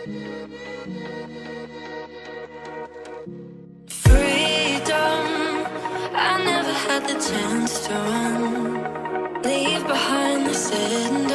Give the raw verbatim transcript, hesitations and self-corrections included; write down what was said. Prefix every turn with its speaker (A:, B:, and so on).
A: Freedom, I never had the chance to run. Leave behind the sand